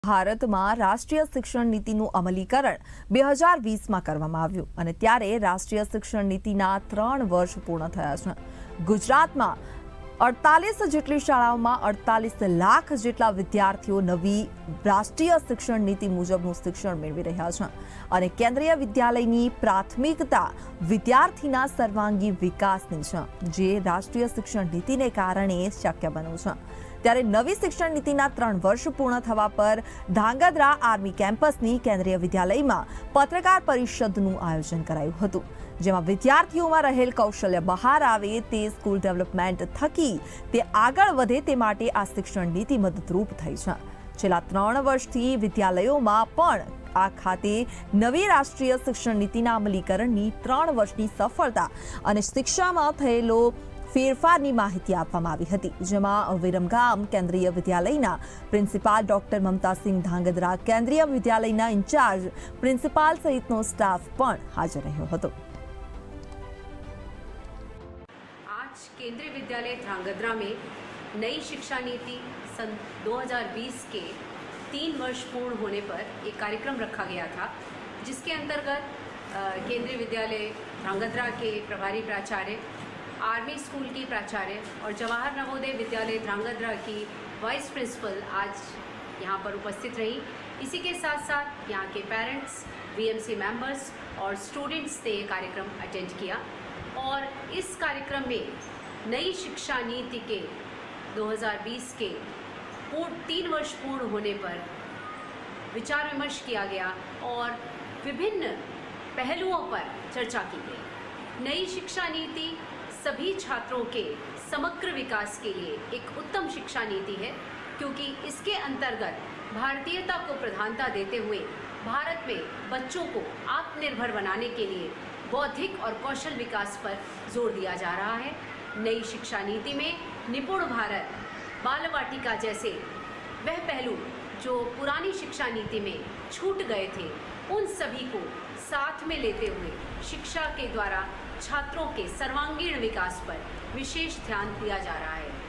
ભારતમાં રાષ્ટ્રીય શિક્ષણ નીતિનું અમલીકરણ 2020માં કરવામાં આવ્યું અને ત્યારે રાષ્ટ્રીય શિક્ષણ નીતિના 3 વર્ષ પૂર્ણ થયા છે। ગુજરાતમાં 48 જેટલી શાળાઓમાં 48 લાખ જેટલા વિદ્યાર્થીઓ નવી રાષ્ટ્રીય શિક્ષણ નીતિ મુજબનું શિક્ષણ મેળવી રહ્યા છે અને કેન્દ્રીય વિદ્યાલયની પ્રાથમિકતા વિદ્યાર્થીના સર્વાંગી વિકાસની છે, જે રાષ્ટ્રીય શિક્ષણ નીતિને કારણે શક્ય બન્યું છે। ત્યારે નવી શિક્ષણ નીતિના 3 વર્ષ પૂર્ણ થવા પર ધાંગધ્રા આર્મી કેમ્પસની કેન્દ્રીય વિદ્યાલયમાં પત્રકાર પરિષદનું આયોજન કરાયું હતું, જેમાં વિદ્યાર્થીઓમાં રહેલ કૌશલ્ય બહાર આવે તે સ્કૂલ ડેવલપમેન્ટ થકી તે આગળ વધે તે માટે આ શિક્ષણ નીતિ મદદરૂપ થઈ છે। છેલ્લા 3 વર્ષથી વિદ્યાલયોમાં પણ આ ખાતે નવી રાષ્ટ્રીય શિક્ષણ નીતિના અમલીકરણની 3 વર્ષની સફળતા અને શિક્ષામાં થયેલો ફેરફારની માહિતી આપવામાં આવી હતી, જેમાં વિરમગામ કેન્દ્રીય વિદ્યાલયના પ્રિન્સિપાલ ડોક્ટર મમતાસિંહ ધાંગધ્રા, કેન્દ્રીય વિદ્યાલયના ઇન્ચાર્જ પ્રિન્સિપાલ સહિતનો સ્ટાફ પણ હાજર રહ્યો હતો। आज केंद्रीय विद्यालय ध्रांगध्रा में नई शिक्षा नीति सन 2020 के 3 वर्ष पूर्ण होने पर एक कार्यक्रम रखा गया था, जिसके अंतर्गत केंद्रीय विद्यालय ध्रांगध्रा के प्रभारी प्राचार्य, आर्मी स्कूल की प्राचार्य और जवाहर नवोदय विद्यालय ध्रांगध्रा की वाइस प्रिंसिपल आज यहाँ पर उपस्थित रही। इसी के साथ साथ यहाँ के पेरेंट्स, वीएमसी मेंबर्स और स्टूडेंट्स ने ये कार्यक्रम अटेंड किया और इस कार्यक्रम में नई शिक्षा नीति के 2020 के 3 वर्ष पूर्ण होने पर विचार विमर्श किया गया और विभिन्न पहलुओं पर चर्चा की गई। नई शिक्षा नीति सभी छात्रों के समग्र विकास के लिए एक उत्तम शिक्षा नीति है, क्योंकि इसके अंतर्गत भारतीयता को प्रधानता देते हुए भारत में बच्चों को आत्मनिर्भर बनाने के लिए बौद्धिक और कौशल विकास पर जोर दिया जा रहा है। नई शिक्षा नीति में निपुण भारत, बाल वाटिका जैसे वह पहलू जो पुरानी शिक्षा नीति में छूट गए थे, उन सभी को साथ में लेते हुए शिक्षा के द्वारा छात्रों के सर्वांगीण विकास पर विशेष ध्यान दिया जा रहा है।